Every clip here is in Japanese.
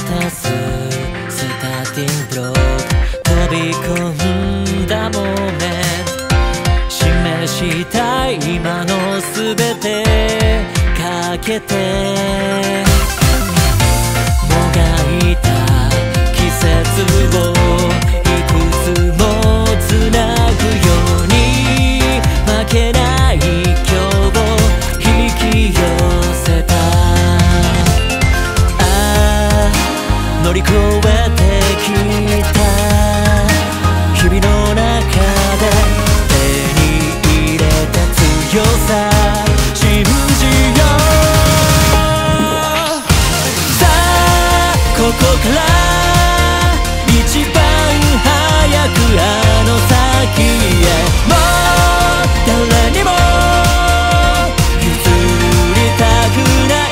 たすスターティングブロック飛び込んだモーメント示したい今のすべてかけてもがいた季節をいくつもつなぐように負けない今日を引き寄せた乗り越えてきた日々の中で手に入れた強さ信じようさあここから一番早くあの先へもう誰にも譲りたくない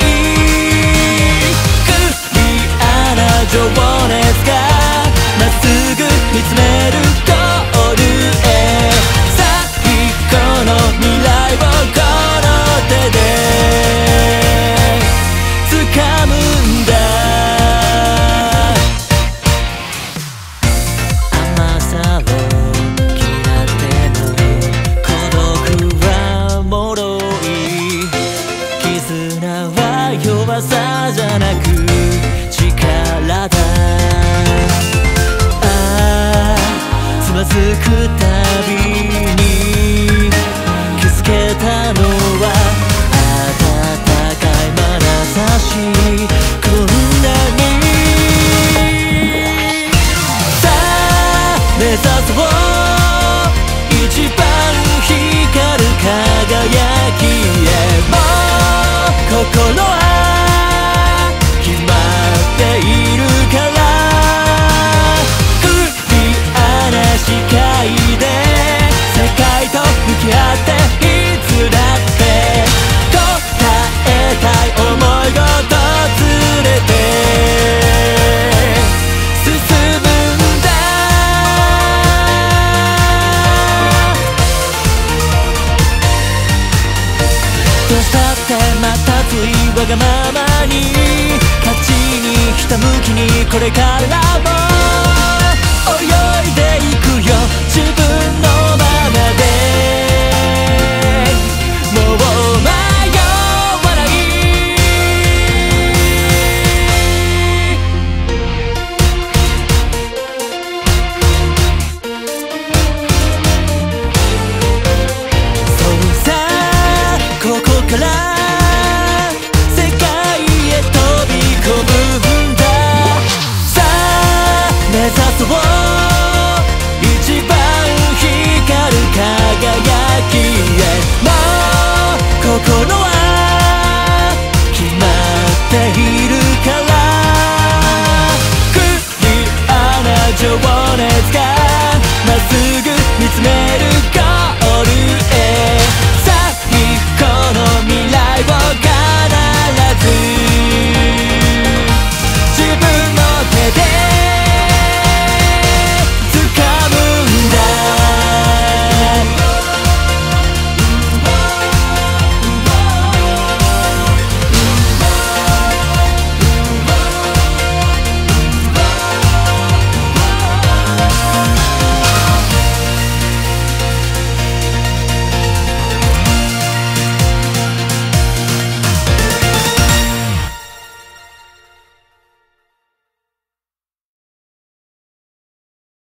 情熱がまっすぐ見つめるゴールへ最高の未来をこの手で掴むんだ甘さを嫌っても孤独は脆い絆は弱さじゃなく力だつまずくたびに気づけたのは温かい眼差しこんなにさあ目指そう一番光る輝きへもう心は決まっているから振り荒視界で世界と向き合っていつだって答えたい想いごと連れて進むんだどうしたってまたついわがままに勝ちにひたむきにこれからも